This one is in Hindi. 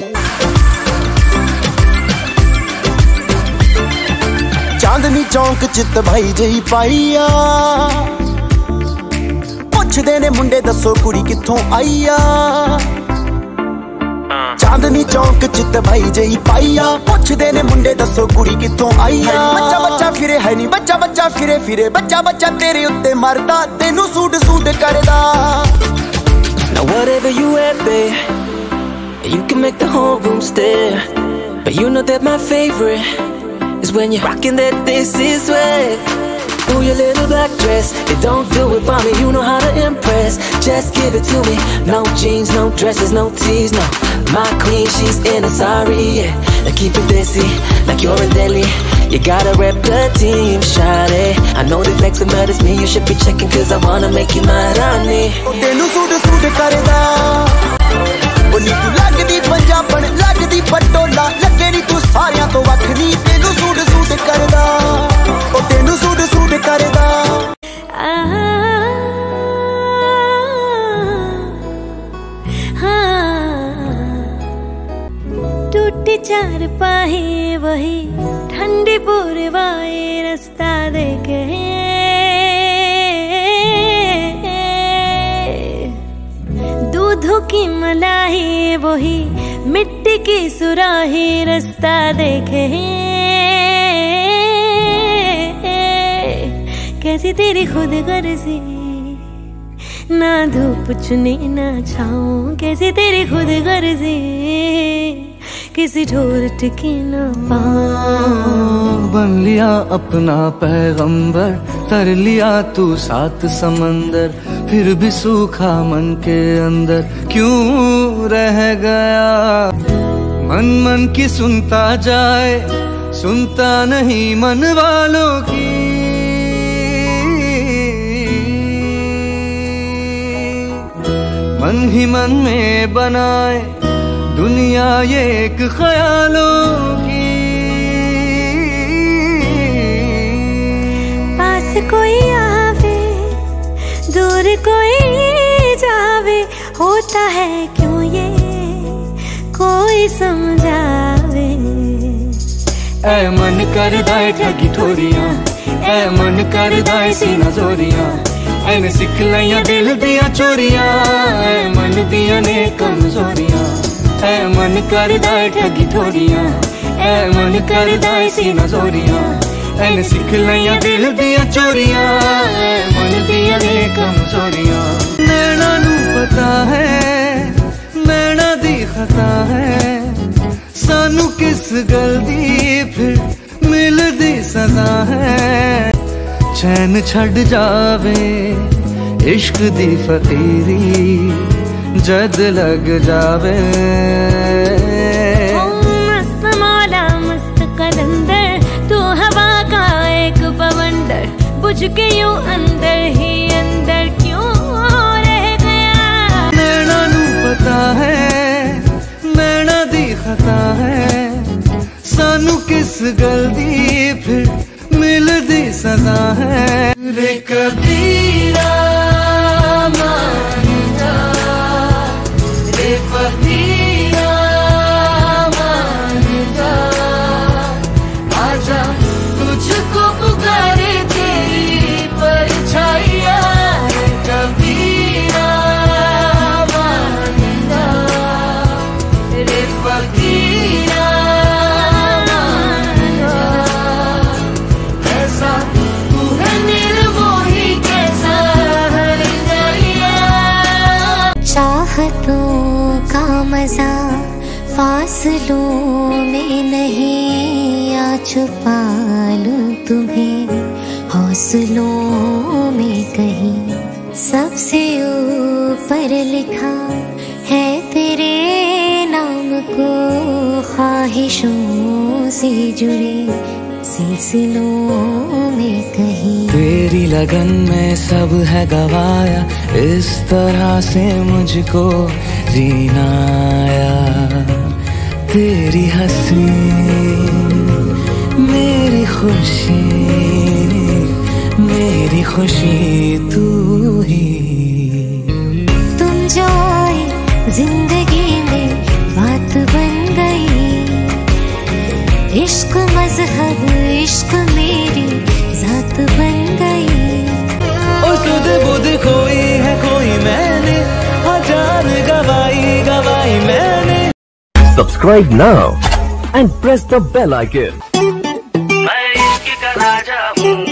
चांदनी चौंक चित भाई जही पाईया पुछदे ने मुंडे दसो कुड़ी कित्थों आईया। चांदनी चौंक चित भाई जही पाईया पुछदे ने मुंडे दसो कुड़ी कित्थों आईया। बच्चा बच्चा फिरे है नी बच्चा बच्चा फिरे फिरे बच्चा बच्चा तेरे उत्ते मरदा तेनू सूट सूट करदा। Now whatever you at, babe, you can make the whole room stare. But you know that my favorite is when you're rocking that this is way. Ooh, your little black dress, it don't do it for me, you know how to impress. Just give it to me, no jeans, no dresses, no tees, no. My queen, she's in a sari, yeah. Now keep it busy, like you're in Delhi. You gotta rep the team, shawty. I know the flex that matters me, you should be checking cause I wanna make you my Rani. Tenu suit suit karda Boli tu lagdi punjaban lagdi patola lage ni tu saaryan to wakhri tenu suit suit karda O tenu suit suit karda टूटी चार पाही वही ठंडी पूर्वाए रास्ता देखे दूधों की मलाई वही मिट्टी की सुराही रास्ता देखे। कैसी तेरी खुद गर्जी ना धूप चुनी ना छाऊं कैसी तेरी खुद गर्जी किसी ठोर टिकी ना पाऊं। बन लिया अपना पैगंबर तर लिया तू सात समंदर फिर भी सूखा मन के अंदर क्यों रह गया। मन मन की सुनता जाए सुनता नहीं मन वालों की। मन ही मन में बनाए दुनिया ये एक ख्यालों की। पास कोई आवे दूर कोई जावे होता है क्यों ये कोई समझावे। ऐ मन कर दाए ठगी ठोरियां ऐ मन कर दाए सीना जोरियां ऐन सिख लिया दिल दिया चोरियां ऐ मन दिया ने कमजोरियां ऐ मन कर दाए ठगी ठोरियां ऐ मन कर दाए सीना जोरियां ऐन सिख लिया दिल दिया चोरियां ऐ मन दिया ने कमजोरियां। नैना नू पता है नैना दी खता है सानू किस गल दी फिर मिलदी सजा है। चैन छड़ जावे इश्क दी फकीरी जद लग जावे। मस्त मौला मस्त कलंदर तू हवा का एक बवंडर बुझ के यूं अंदर ही अंदर क्यों रह गया। नैना नू पता है नैना दी खता है सानू किस गल दी फिर मिलदी सजा है। रे कबीरा मान जा रे फकीरा मान जा आजा तुझको पुकारे तेरी परछाइयां। रे कबीरा मान जा रे फकीरा चाहतों का मजा फासलों में नहीं आ छुपा लूं तुम्हें हौसलों में कहीं। सबसे ऊपर लिखा है तेरे नाम को ख्वाहिशों से जुड़े सिलसिलों में कहीं। तेरी लगन में सब है गवाया इस तरह से मुझको जीना आया। तेरी हंसी मेरी खुशी तू ही। तुम जो आए जिंदगी में बात बन Subscribe now and press the bell icon. मैं इश्क का राजा हूँ।